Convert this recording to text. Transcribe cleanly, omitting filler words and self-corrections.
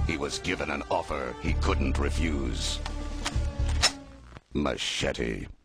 He was given an offer he couldn't refuse. Machete.